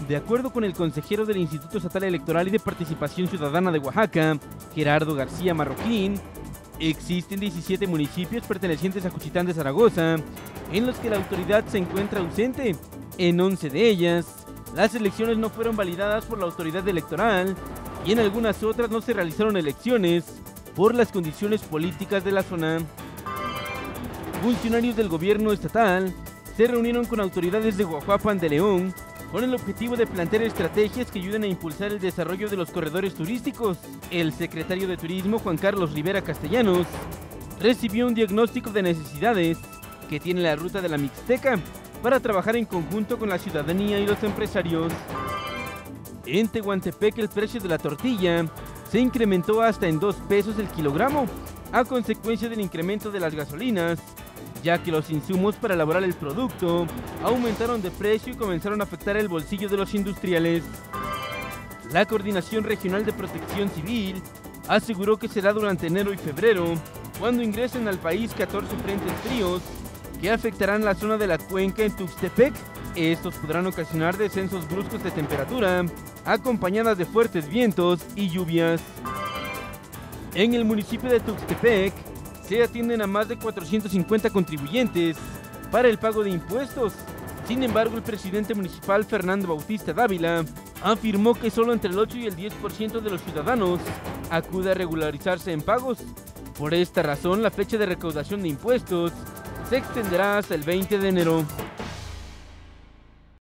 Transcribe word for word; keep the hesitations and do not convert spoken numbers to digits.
De acuerdo con el consejero del Instituto Estatal Electoral y de Participación Ciudadana de Oaxaca, Gerardo García Marroquín, existen diecisiete municipios pertenecientes a Juchitán de Zaragoza, en los que la autoridad se encuentra ausente. En once de ellas, las elecciones no fueron validadas por la autoridad electoral y en algunas otras no se realizaron elecciones por las condiciones políticas de la zona. Funcionarios del gobierno estatal se reunieron con autoridades de Guajuapan de León con el objetivo de plantear estrategias que ayuden a impulsar el desarrollo de los corredores turísticos. El secretario de Turismo, Juan Carlos Rivera Castellanos, recibió un diagnóstico de necesidades que tiene la ruta de la Mixteca para trabajar en conjunto con la ciudadanía y los empresarios. En Tehuantepec, el precio de la tortilla se incrementó hasta en dos pesos el kilogramo, a consecuencia del incremento de las gasolinas, ya que los insumos para elaborar el producto aumentaron de precio y comenzaron a afectar el bolsillo de los industriales. La Coordinación Regional de Protección Civil aseguró que será durante enero y febrero cuando ingresen al país catorce frentes fríos que afectarán la zona de la cuenca en Tuxtepec. Estos podrán ocasionar descensos bruscos de temperatura, acompañadas de fuertes vientos y lluvias. En el municipio de Tuxtepec se atienden a más de cuatrocientos cincuenta contribuyentes para el pago de impuestos. Sin embargo, el presidente municipal, Fernando Bautista Dávila, afirmó que solo entre el ocho y el diez por ciento de los ciudadanos acude a regularizarse en pagos. Por esta razón, la fecha de recaudación de impuestos se extenderá hasta el veinte de enero.